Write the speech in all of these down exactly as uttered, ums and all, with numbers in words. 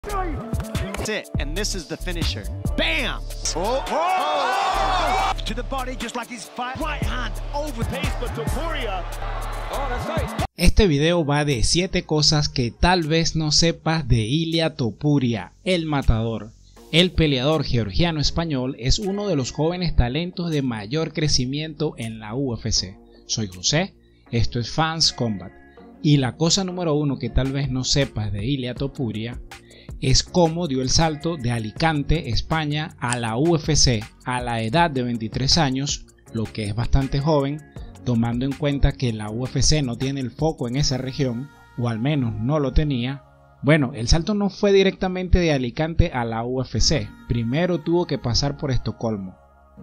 That's it, and this is the finisher. Bam! Oh, oh, oh. To the body, just like his fight. Right hand over pace, but Topuria. Oh, that's right. Este video va de siete cosas que tal vez no sepas de Ilia Topuria, el matador. El peleador georgiano-español es uno de los jóvenes talentos de mayor crecimiento en la U F C. Soy José, esto es Fans Combat. Y la cosa número uno que tal vez no sepas de Ilia Topuria es cómo dio el salto de Alicante, España, a la U F C a la edad de veintitrés años, lo que es bastante joven, tomando en cuenta que la U F C no tiene el foco en esa región, o al menos no lo tenía. Bueno, el salto no fue directamente de Alicante a la U F C, primero tuvo que pasar por Estocolmo.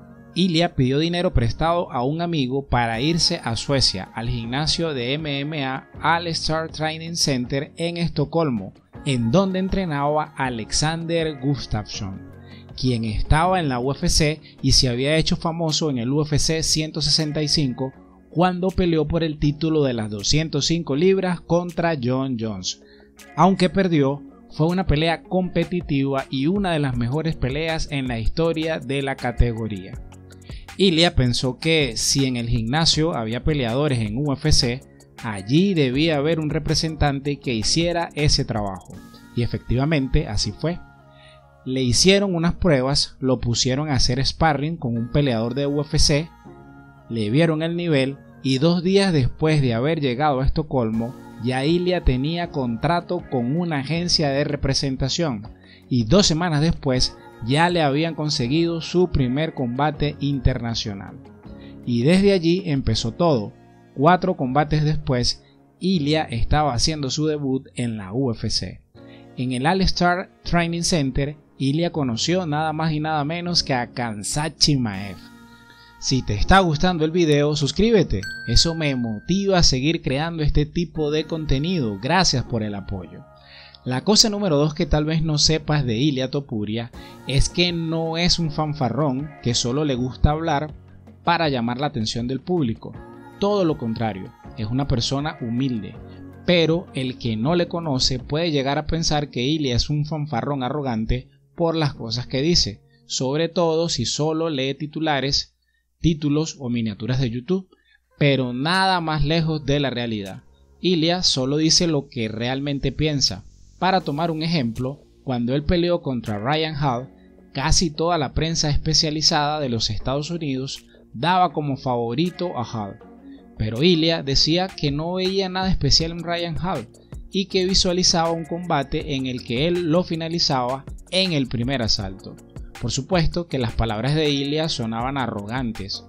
Ilia pidió dinero prestado a un amigo para irse a Suecia, al gimnasio de M M A All-Star Training Center en Estocolmo, en donde entrenaba Alexander Gustafsson, quien estaba en la U F C y se había hecho famoso en el U F C ciento sesenta y cinco cuando peleó por el título de las doscientas cinco libras contra Jon Jones. Aunque perdió, fue una pelea competitiva y una de las mejores peleas en la historia de la categoría. Ilia pensó que si en el gimnasio había peleadores en U F C, allí debía haber un representante que hiciera ese trabajo, y efectivamente así fue. Le hicieron unas pruebas, lo pusieron a hacer sparring con un peleador de U F C, le vieron el nivel y dos días después de haber llegado a Estocolmo, ya Ilia tenía contrato con una agencia de representación y dos semanas después ya le habían conseguido su primer combate internacional. Y desde allí empezó todo. Cuatro combates después, Ilia estaba haciendo su debut en la U F C. En el All-Star Training Center, Ilia conoció nada más y nada menos que a Khamzat Chimaev. Si te está gustando el video, suscríbete, eso me motiva a seguir creando este tipo de contenido, gracias por el apoyo. La cosa número dos que tal vez no sepas de Ilia Topuria es que no es un fanfarrón que solo le gusta hablar para llamar la atención del público, todo lo contrario, es una persona humilde, pero el que no le conoce puede llegar a pensar que Ilia es un fanfarrón arrogante por las cosas que dice, sobre todo si solo lee titulares, títulos o miniaturas de YouTube, pero nada más lejos de la realidad. Ilia solo dice lo que realmente piensa. Para tomar un ejemplo, cuando él peleó contra Ryan Hall, casi toda la prensa especializada de los Estados Unidos daba como favorito a Hall, pero Ilia decía que no veía nada especial en Ryan Hall y que visualizaba un combate en el que él lo finalizaba en el primer asalto. Por supuesto que las palabras de Ilia sonaban arrogantes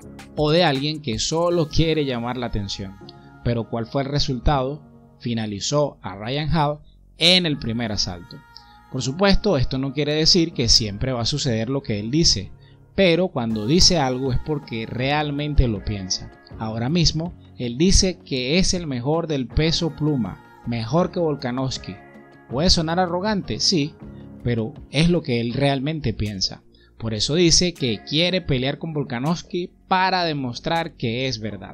o de alguien que solo quiere llamar la atención, pero ¿cuál fue el resultado? Finalizó a Ryan Hall en el primer asalto. Por supuesto, esto no quiere decir que siempre va a suceder lo que él dice, pero cuando dice algo es porque realmente lo piensa. Ahora mismo, él dice que es el mejor del peso pluma, mejor que Volkanovski. ¿Puede sonar arrogante? Sí, pero es lo que él realmente piensa. Por eso dice que quiere pelear con Volkanovski para demostrar que es verdad.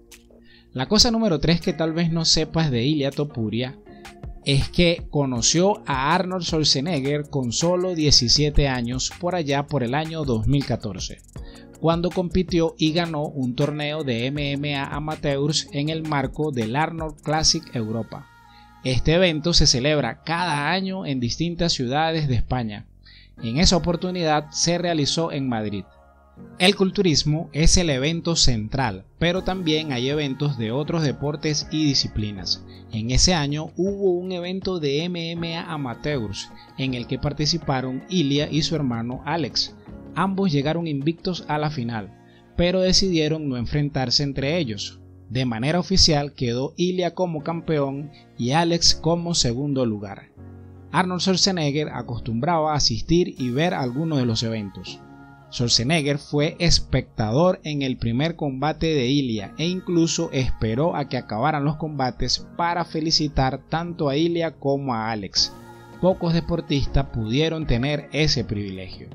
La cosa número tres que tal vez no sepas de Ilia Topuria es que conoció a Arnold Schwarzenegger con solo diecisiete años por allá por el año dos mil catorce, cuando compitió y ganó un torneo de M M A Amateurs en el marco del Arnold Classic Europa. Este evento se celebra cada año en distintas ciudades de España. En esa oportunidad se realizó en Madrid. El culturismo es el evento central, pero también hay eventos de otros deportes y disciplinas. En ese año hubo un evento de M M A Amateurs en el que participaron Ilia y su hermano Alex. Ambos llegaron invictos a la final, pero decidieron no enfrentarse entre ellos. De manera oficial quedó Ilia como campeón y Alex como segundo lugar. Arnold Schwarzenegger acostumbraba a asistir y ver algunos de los eventos. Schwarzenegger fue espectador en el primer combate de Ilia e incluso esperó a que acabaran los combates para felicitar tanto a Ilia como a Alex. Pocos deportistas pudieron tener ese privilegio.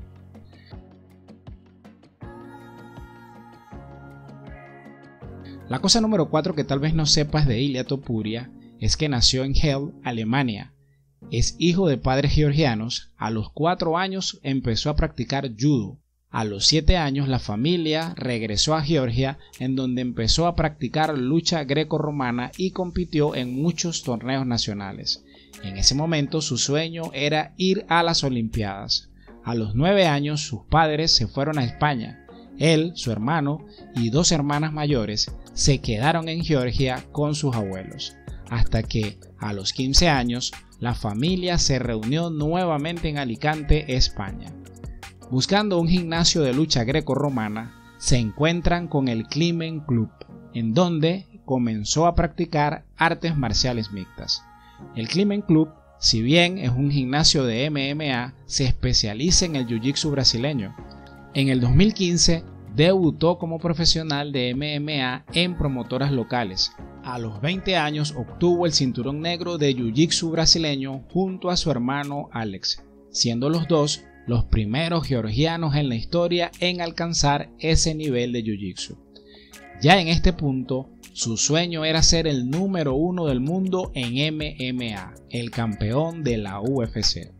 La cosa número cuatro que tal vez no sepas de Ilia Topuria es que nació en Hell, Alemania. Es hijo de padres georgianos. A los cuatro años empezó a practicar judo. A los siete años la familia regresó a Georgia, en donde empezó a practicar lucha grecorromana y compitió en muchos torneos nacionales. En ese momento su sueño era ir a las Olimpiadas. A los nueve años sus padres se fueron a España. Él, su hermano y dos hermanas mayores se quedaron en Georgia con sus abuelos, hasta que, a los quince años, la familia se reunió nuevamente en Alicante, España. Buscando un gimnasio de lucha grecorromana, se encuentran con el Climen Club, en donde comenzó a practicar artes marciales mixtas. El Climen Club, si bien es un gimnasio de M M A, se especializa en el jiu-jitsu brasileño. En el dos mil quince debutó como profesional de M M A en promotoras locales. A los veinte años obtuvo el cinturón negro de jiu-jitsu brasileño junto a su hermano Alex, siendo los dos los primeros georgianos en la historia en alcanzar ese nivel de jiu-jitsu. Ya en este punto, su sueño era ser el número uno del mundo en M M A, el campeón de la U F C.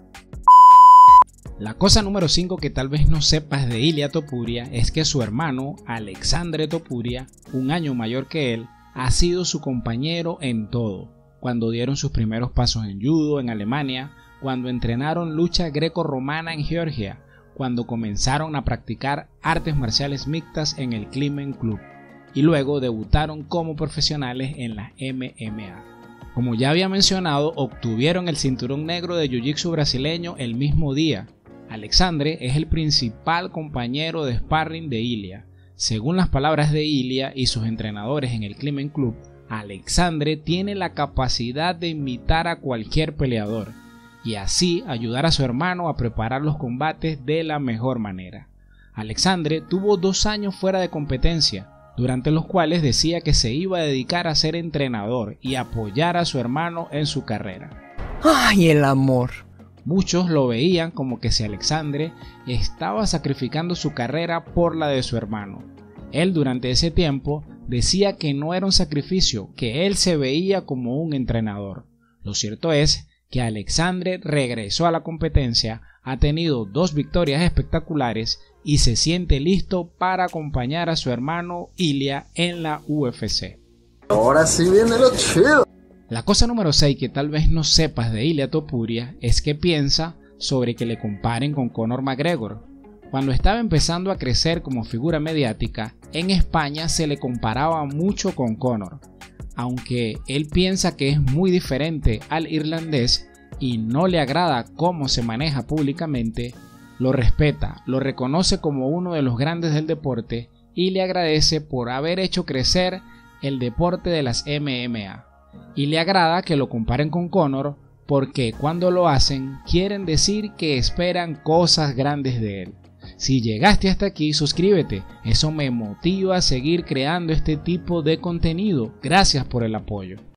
La cosa número cinco que tal vez no sepas de Ilia Topuria es que su hermano, Alexandre Topuria, un año mayor que él, ha sido su compañero en todo, cuando dieron sus primeros pasos en judo en Alemania, cuando entrenaron lucha grecorromana en Georgia, cuando comenzaron a practicar artes marciales mixtas en el Climen Club y luego debutaron como profesionales en la M M A. Como ya había mencionado, obtuvieron el cinturón negro de jiu-jitsu brasileño el mismo día. Alexandre es el principal compañero de sparring de Ilia. Según las palabras de Ilia y sus entrenadores en el Climen Club, Alexandre tiene la capacidad de imitar a cualquier peleador y así ayudar a su hermano a preparar los combates de la mejor manera. Alexandre tuvo dos años fuera de competencia, durante los cuales decía que se iba a dedicar a ser entrenador y apoyar a su hermano en su carrera. ¡Ay, el amor! Muchos lo veían como que si Alexandre estaba sacrificando su carrera por la de su hermano. Él durante ese tiempo decía que no era un sacrificio, que él se veía como un entrenador. Lo cierto es que Alexandre regresó a la competencia, ha tenido dos victorias espectaculares y se siente listo para acompañar a su hermano Ilia en la U F C. Ahora sí viene lo chido. La cosa número seis que tal vez no sepas de Ilia Topuria es que piensa sobre que le comparen con Conor McGregor. Cuando estaba empezando a crecer como figura mediática, en España se le comparaba mucho con Conor. Aunque él piensa que es muy diferente al irlandés y no le agrada cómo se maneja públicamente, lo respeta, lo reconoce como uno de los grandes del deporte y le agradece por haber hecho crecer el deporte de las M M A. Y le agrada que lo comparen con Conor porque cuando lo hacen quieren decir que esperan cosas grandes de él. Si llegaste hasta aquí, suscríbete, eso me motiva a seguir creando este tipo de contenido. Gracias por el apoyo.